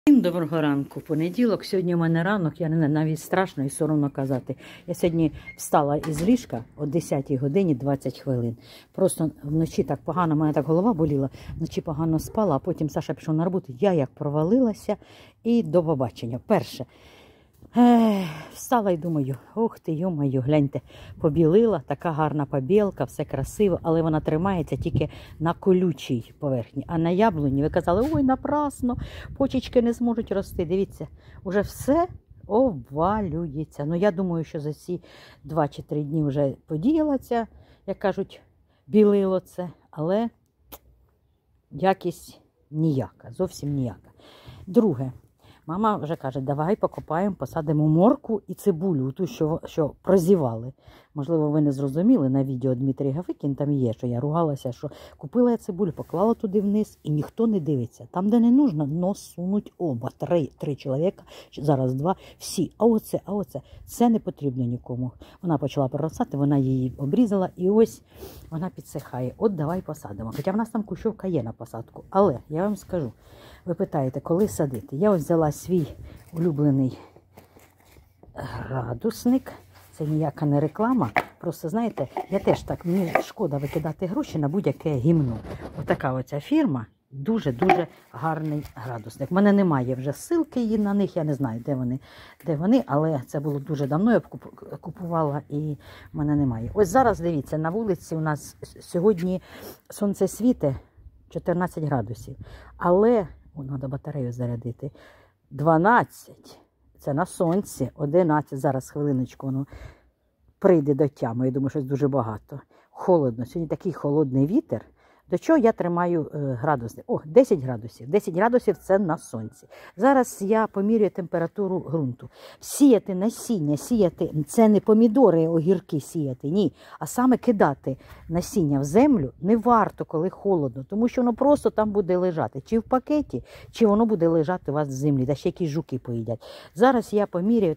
Всім доброго ранку. Понеділок, сьогодні у мене ранок, я не знаю, навіть страшно і соромно казати. Я сьогодні встала із ліжка о 10 годині 20 хвилин. Просто вночі так погано, в мене так голова боліла, вночі погано спала, а потім Саша пішов на роботу, я як провалилася і до побачення. Перше, встала і думаю, ох ти, йо-моє, гляньте, побілила, така гарна побілка, все красиво, але вона тримається тільки на колючій поверхні. А на яблуні ви казали, ой, напрасно, почечки не зможуть рости. Дивіться, уже все обвалюється. Ну, я думаю, що за ці 2 чи 3 дні вже подіяла ця, як кажуть, білило це, але якість ніяка, зовсім ніяка. Друге. Мама вже каже, давай покопаємо, посадимо моркву і цибулю, ту, що прозівали. Можливо, ви не зрозуміли на відео Дмитрій Гавикін, там є, що я ругалася, що купила я цибулю, поклала туди вниз і ніхто не дивиться. Там, де не нужно, нос сунуть оба, три чоловіка, зараз 2, всі. А оце, це не потрібно нікому. Вона почала проростати, вона її обрізала і ось вона підсихає. От давай посадимо. Хоча в нас там кущовка є на посадку. Але я вам скажу, ви питаєте, коли садити? Я ось взяла свій улюблений градусник. Це ніяка не реклама. Просто, знаєте, я теж так, мені шкода викидати гроші на будь-яке гімно. Отака оця фірма. Дуже-дуже гарний градусник. У мене немає вже ссылки її на них, я не знаю, де вони, але це було дуже давно, я купувала і в мене немає. Ось зараз, дивіться, на вулиці у нас сьогодні сонце світить 14 градусів, але, треба батарею зарядити, 12, це на сонці, 11, зараз хвилиночку, воно прийде до тями, я думаю, щось дуже багато. Холодно, сьогодні такий холодний вітер. До чого я тримаю градусник? 10 градусів. 10 градусів – це на сонці. Зараз я помірюю температуру ґрунту. Сіяти насіння, це не помідори, огірки сіяти, ні. А саме кидати насіння в землю не варто, коли холодно, тому що воно просто там буде лежати. Чи в пакеті, чи воно буде лежати у вас в землі, та ще якісь жуки поїдять. Зараз я поміряю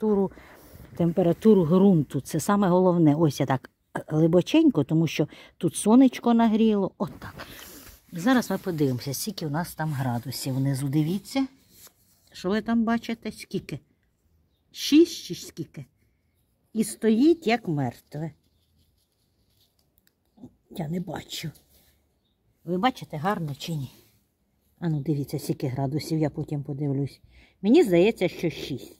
температуру ґрунту. Це саме головне. Ось я так глибоченько, тому що тут сонечко нагріло. Отак. Зараз ми подивимося, скільки у нас там градусів внизу. Дивіться, що ви там бачите? Скільки? 6 чи скільки? І стоїть як мертве. Я не бачу. Ви бачите, гарно чи ні? А ну дивіться, скільки градусів, я потім подивлюсь. Мені здається, що 6.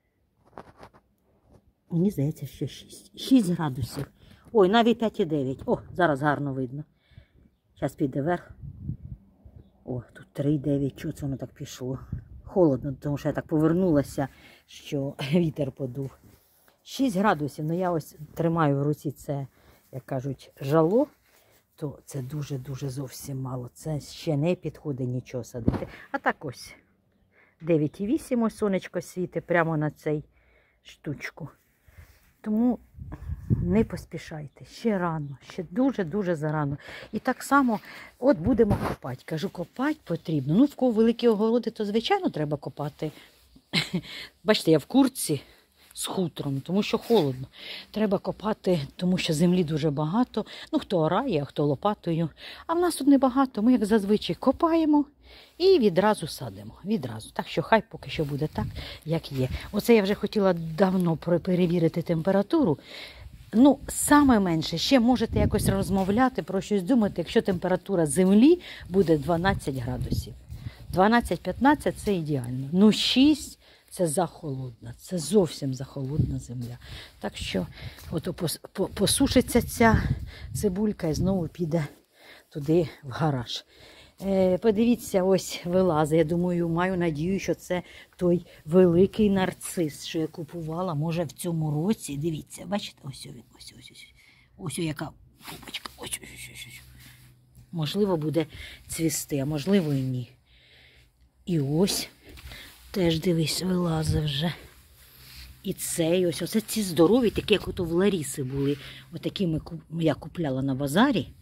Мені здається, що 6. 6 градусів. Ой, навіть 5,9. О, зараз гарно видно. Зараз піде вверх. О, тут 3,9. Чого це воно так пішло? Холодно, тому що я так повернулася, що вітер подув. 6 градусів. Ну я ось тримаю в руці це, як кажуть, жало. То це дуже-дуже зовсім мало. Це ще не підходить нічого садити. А так ось 9,8. Ось сонечко світить прямо на цей штучку. Тому не поспішайте, ще рано, ще дуже-дуже зарано. І так само, от будемо копати. Кажу, копати потрібно. Ну, в кого великі огороди, то, звичайно, треба копати. Бачите, я в куртці з хутром, тому що холодно. Треба копати, тому що землі дуже багато. Ну, хто орає, а хто лопатою. А в нас тут небагато. Ми, як зазвичай, копаємо і відразу садимо. Відразу. Так що хай поки що буде так, як є. Оце я вже хотіла давно перевірити температуру. Ну, саме менше, ще можете якось розмовляти, про щось думати, якщо температура землі буде 12 градусів. 12-15 – це ідеально. Ну, 6 – це захолодна, це зовсім захолодна земля. Так що, посушиться ця цибулька і знову піде туди в гараж. Подивіться, ось вилазить. Я думаю, маю надію, що це той великий нарцис, що я купувала, може, в цьому році. Дивіться, бачите, ось він, ось яка пупочка, ось. Можливо, буде цвісти, а можливо і ні. І ось, теж, дивись, вилазить вже. І цей ось, оце ці здорові, такі, як ото в Ларіси були, отакі я купляла на базарі.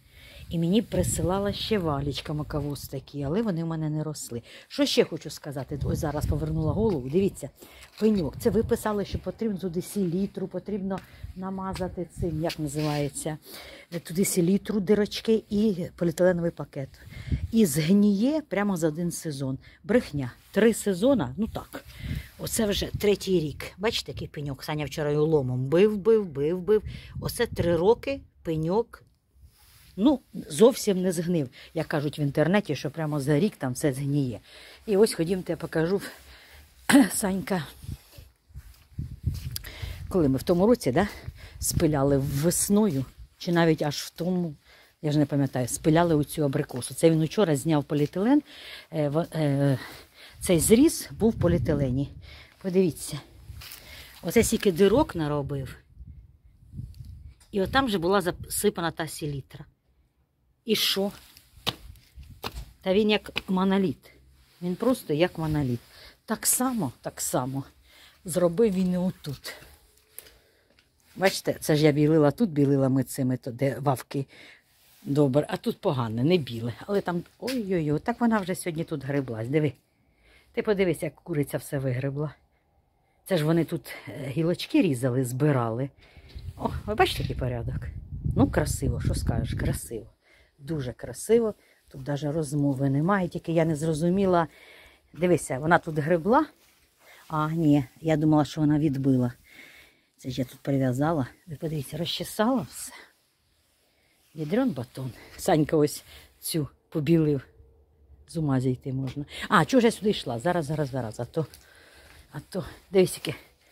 І мені присилала ще Валічка маковоз такі, але вони в мене не росли. Що ще хочу сказати? Ось зараз повернула голову. Дивіться, пеньок. Це ви писали, що потрібно туди селітру, потрібно намазати цим, як називається, туди селітру, дирочки і поліетиленовий пакет. І згніє прямо за один сезон. Брехня. 3 сезони, ну так. Оце вже 3-й рік. Бачите, який пеньок? Саня вчора його ломом бив. Оце 3 роки пеньок, ну, зовсім не згнив. Як кажуть в інтернеті, що прямо за рік там все згніє. І ось ходімте, я покажу, Санька, коли ми в тому році, да, спиляли весною, чи навіть аж в тому, я ж не пам'ятаю, спиляли оцю абрикосу. Це він вчора зняв поліетилен, цей зріз був в поліетилені. Подивіться, оце стільки дирок наробив. І отам же була засипана та селітра. І що? Та він як моноліт. Він просто як моноліт. Так само зробив він і отут. Бачите, це ж я білила тут, білила ми цими, де вавки добре, а тут погане, не біле. Але там, ой-ой-ой, так вона вже сьогодні тут греблась. Диви. Ти подивись, як куриця все вигребла. Це ж вони тут гілочки різали, збирали. О, ви бачите, який порядок? Ну, красиво, що скажеш, красиво. Дуже красиво. Тут навіть розмови немає, тільки я не зрозуміла. Дивися, вона тут гребла. А, ні, я думала, що вона відбила. Це ж я тут прив'язала. Ви подивіться, розчесала все. Ядрен батон. Санька ось цю побілив. З ума зійти можна. А, чого ж я сюди йшла? Зараз. А то, дивись, які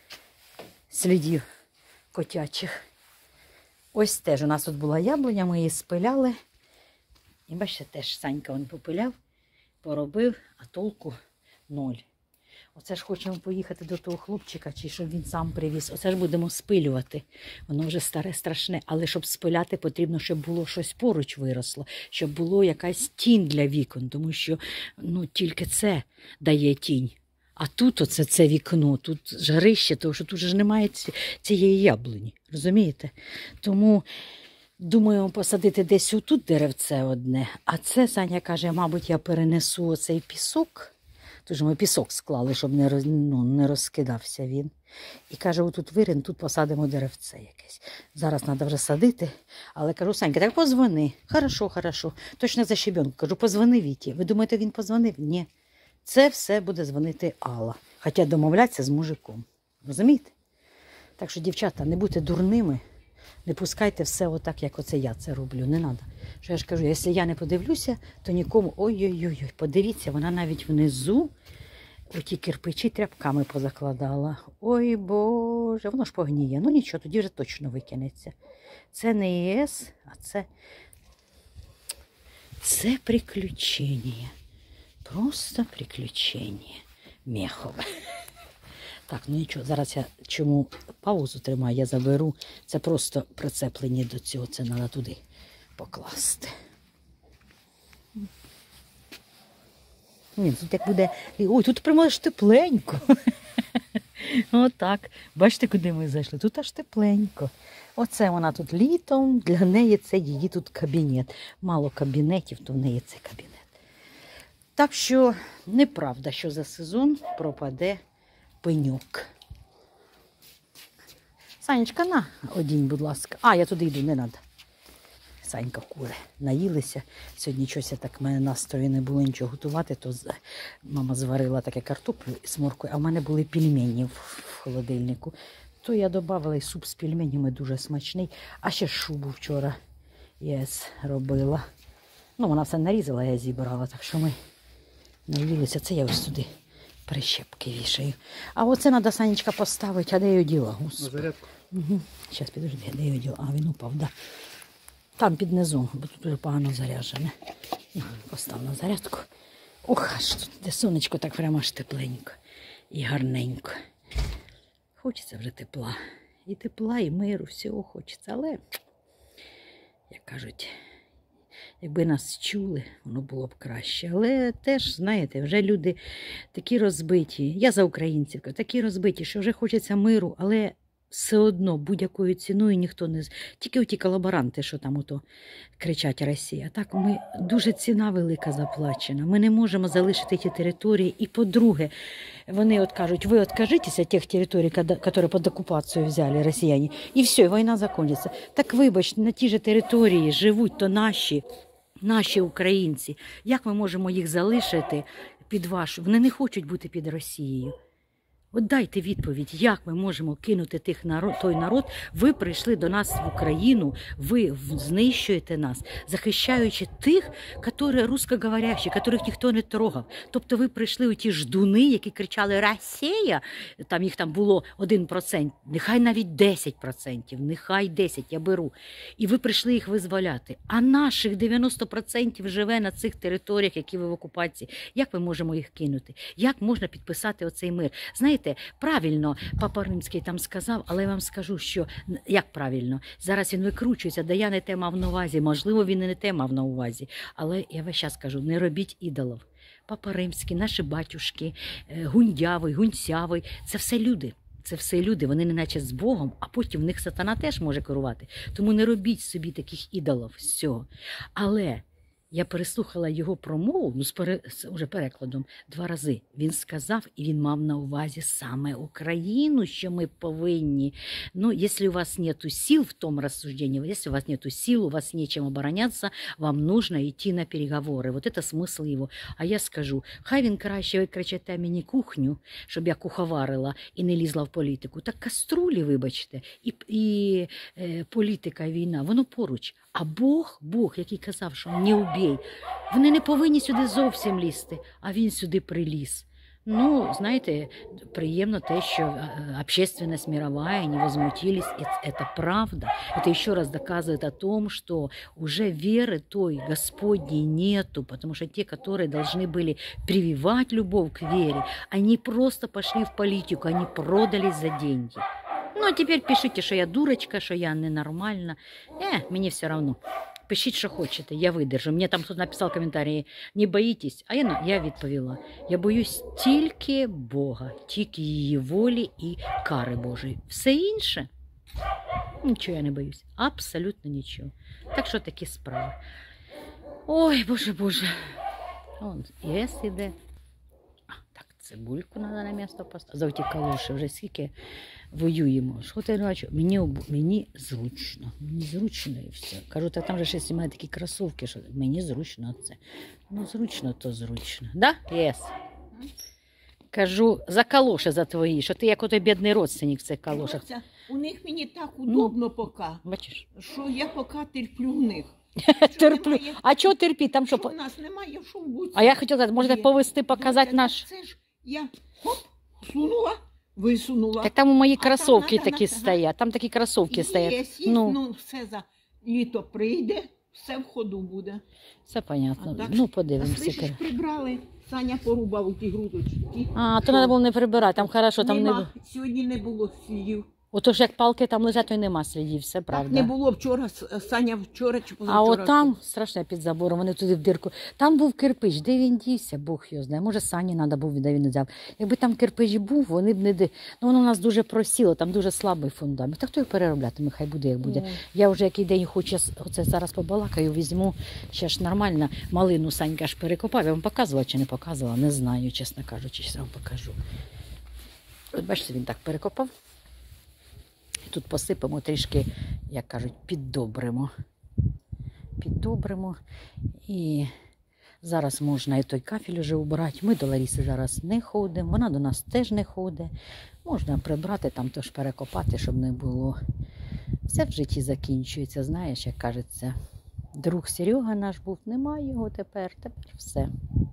слідів котячих. Ось теж у нас тут була яблуня, ми її спиляли. І бачите, теж Санька він попиляв, поробив, а толку 0. Оце ж хочемо поїхати до того хлопчика, чи щоб він сам привіз. Оце ж будемо спилювати. Воно вже старе, страшне. Але щоб спиляти, потрібно, щоб було щось поруч виросло. Щоб було якась тінь для вікон. Тому що ну, тільки це дає тінь. А тут оце це вікно, тут жарище, тому що тут ж немає цієї яблуні. Розумієте? Тому думаємо посадити десь отут деревце одне. А це, Саня каже, мабуть, я перенесу оцей пісок. Тут же ми пісок склали, щоб не розкидався він. І каже, отут вирин, тут посадимо деревце якесь. Зараз треба вже садити. Але кажу, Санька, так позвони. Хорошо. Точно за щебенку. Кажу, позвони Віті. Ви думаєте, він позвонив? Ні. Це все буде дзвонити Алла. Хоча домовлятися з мужиком. Розумієте? Так що, дівчата, не будьте дурними. Не пускайте все отак, як оце я це роблю. Не треба. Що я ж кажу, якщо я не подивлюся, то нікому... Ой-ой-ой, подивіться, вона навіть внизу оті кирпичі тряпками позакладала. Ой, Боже, воно ж погніє. Ну нічого, тоді вже точно викинеться. Це не ЄС, а це приключення. Просто приключення. Мехове. Так, ну нічого, зараз я чому паузу тримаю, я заберу. Це просто прицеплені до цього, це треба туди покласти. Ні, тут як буде... Ой, тут прямо аж тепленько. Отак. Бачите, куди ми зайшли? Тут аж тепленько. Оце вона тут літом, для неї це її тут кабінет. Мало кабінетів, то в неї це кабінет. Так що неправда, що за сезон пропаде пеньок. Санечка, на, одінь, будь ласка. А, я туди йду, не треба. Санька кури. Наїлися. Сьогодні щось так в мене настрою не було нічого готувати, то мама зварила таке картоплю з моркою, а в мене були пельмені в холодильнику. То я додавала і суп з пельменями дуже смачний. А ще шубу вчора я робила. Ну, вона все нарізала, я зібрала, так що ми наїлися. Це я ось туди прищепки вішаю. А оце треба, Санечка, поставити. А де його діла? На зарядку. Угу. Зараз, підожди, де його діла? А, він упав, да. Там під низом, бо тут дуже погано заряджене. Постав на зарядку. Ох, аж тут, де сонечко, так прямо аж тепленько і гарненько. Хочеться вже тепла. І тепла, і миру, всього хочеться. Але, як кажуть, якби нас чули, воно було б краще. Але теж, знаєте, вже люди такі розбиті. Я за українців, такі розбиті, що вже хочеться миру, але все одно будь-якою ціною ніхто не... Тільки оті колаборанти, що там ото кричать Росія. Так, ми дуже ціна велика заплачена. Ми не можемо залишити ті території. І по-друге, вони от кажуть, ви откажитесь від тих територій, які під окупацією взяли росіяни, і все, війна закінчиться. Так вибач, на ті ж території живуть то наші українці. Як ми можемо їх залишити під вашу? Вони не хочуть бути під Росією. От дайте відповідь, як ми можемо кинути той народ, ви прийшли до нас в Україну, ви знищуєте нас, захищаючи тих, які русскоговорящі, яких ніхто не трогав. Тобто ви прийшли у ті ждуни, які кричали «Росія», там їх там було 1%, нехай навіть 10%, нехай 10%, я беру. І ви прийшли їх визволяти. А наших 90% живе на цих територіях, які ви в окупації. Як ми можемо їх кинути? Як можна підписати оцей мир? Знаєте, правильно Папа Римський там сказав, але я вам скажу, що як правильно. Зараз він викручується, да я не те мав на увазі, можливо, він і не те мав на увазі. Але я весь час кажу, не робіть ідолів. Папа Римський, наші батюшки, Гундявий, Гунцявий – це все люди. Це все люди, вони не наче з Богом, а потім в них сатана теж може керувати. Тому не робіть собі таких ідолів з цього. Але я переслухала його промову, уже перекладом, 2 рази. Він сказав, і він мав на увазі саме Україну, що ми повинні. Ну, якщо у вас нету сил в тому розсуждении, якщо у вас нету сил, у вас нечем оборонятися, вам нужно йти на переговори. Вот это смисл його. А я скажу, хай він краще викричати мені кухню, щоб я куховарила і не лізла в політику. Так каструлі, вибачте, і політика, і війна, воно поруч. А Бог, який казав, що не убій, вони не повинні сюди зовсім лізти, а він сюди приліз. Ну, знаєте, приємно те, що общественность мировая не возмутились, это правда. Это еще раз доказывает о том, что уже веры той Господней нету, потому что те, которые должны были прививать любовь к вере, они просто пошли в политику, они продались за деньги. Ну, а тепер пишіть, що я дурочка, що я ненормальна. Мені все одно. Пишіть, що хочете, я видержу. Мені там хтось написав коментарі, не боїтесь? А я відповіла. Я боюсь тільки Бога, тільки її волі і кари Божої. Все інше, нічого я не боюсь. Абсолютно нічого. Так що такі справи. Ой, Боже. Вон, ЄС іде. Так, цибульку треба на місто поставити. За ті калоші вже скільки воюємо. Що ти бачу? Мені зручно. Мені зручно і все. Кажу, так там же ще знімають такі кросовки, що мені зручно це. Ну, зручно, то зручно. Да? Єс. Кажу, за калоші за твої, що ти як отой бідний родственник в цих калошах. У них мені так удобно поки, бачиш? що я поки терплю в них. Терплю. А чого терпіть? Там що? У нас немає, що в буці. А я хотіла сказати, може так повести, показати наш... Це ж я, сунула, висунула. Так там у мої кросовки такі стоять, там такі кросовки стоять. Ну, все за літо прийде, все в ходу буде. Все понятно. Ну, подивимося. Слышиш, прибрали, Саня порубав у ті грудочки. А, то треба було не прибирати, там хорошо, там не було. Сьогодні не було слідів. Отож, як палки там лежать, то й нема слідів, все правда. Так не було вчора, Саня вчора чи позавчора. А от там, страшне під забором, вони туди в дирку. Там був кирпич, де він дівся, Бог його знає. Може, Сані треба був, де він не взяв. Якби там кирпич був, вони б не... Ну, воно у нас дуже просіло, там дуже слабий фундамент. Так хто його перероблятиме, хай буде, як буде. Я вже який день хочу, оце зараз побалакаю, візьму, ще ж нормально, малину Санька ж перекопав. Я вам показувала чи не показувала, не знаю, чесно кажучи, зараз вам покажу. От бачите, він так перекопав. Тут посипемо трішки, як кажуть, піддобримо. Піддобримо. І зараз можна і той кафель вже убрати. Ми до Ларіси зараз не ходимо, вона до нас теж не ходить. Можна прибрати, там теж перекопати, щоб не було. Все в житті закінчується, знаєш, як кажеться. Друг Серега наш був, немає його тепер все.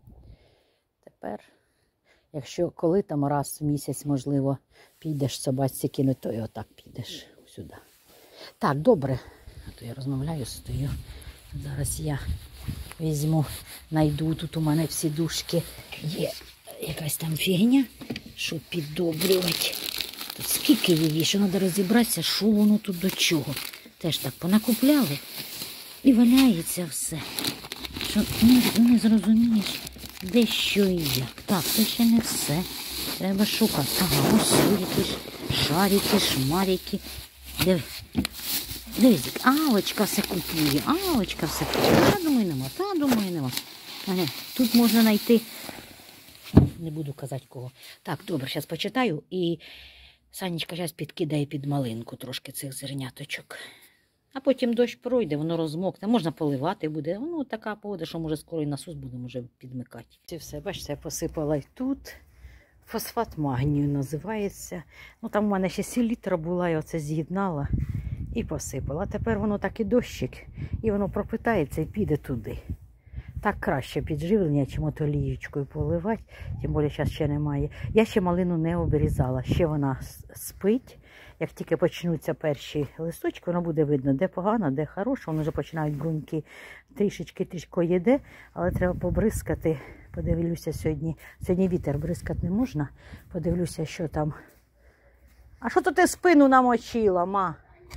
Тепер, якщо коли там раз в місяць, можливо, підеш собаці кинуть, то і отак підеш сюди. Так, добре. А то я розмовляю, стою. Зараз я візьму, знайду, тут у мене всі дужки. Є якась там фігня, щоб піддобрювати. Тут скільки її, що треба розібратися, що воно тут до чого. Теж так понакупляли і валяється все. Що не зрозумієш, де що і як. Так, це ще не все. Треба шукати. Ага, ось якийсь шарики, шмарики. Диви. Дивись, Алочка все купує, Алочка все купує. Та думаю, нема. Ага, тут можна знайти, не буду казати кого. Так, добре, зараз почитаю і Санечка зараз підкидає під малинку трошки цих зерняточок. А потім дощ пройде, воно розмокне, можна поливати буде. Ну, така погода, що може скоро і насос будемо вже підмикати. Це все, бачите, я посипала і тут. Фосфат магнію називається. Ну, там у мене ще селітра була, я оце з'єднала і посипала. А тепер воно так і дощик, і воно пропитається і піде туди. Так краще підживлення, чим от олієчкою поливати, тим більше зараз ще немає. Я ще малину не обрізала, ще вона спить. Як тільки почнуться перші листочки, воно буде видно, де погано, де хороше. Воно вже починають бруньки трішечки їде, але треба побризкати. Подивлюся сьогодні. Сьогодні вітер бризкати не можна. Подивлюся, що там. А що то ти спину намочила, ма?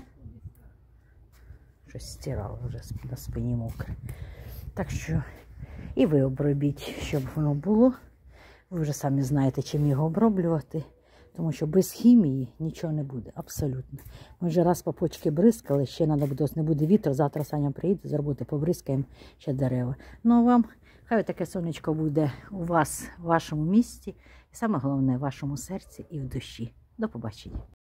Щось стирала вже на спині мокре. Так що і ви обробіть, щоб воно було. Ви вже самі знаєте, чим його оброблювати. Тому що без хімії нічого не буде, абсолютно. Ми вже раз по почки бризкали, ще треба буде, не буде вітру, завтра Саня приїде з роботи, побризкаємо ще дерева. Ну а вам, хай таке сонечко буде у вас, в вашому місті, і саме головне, в вашому серці і в душі. До побачення.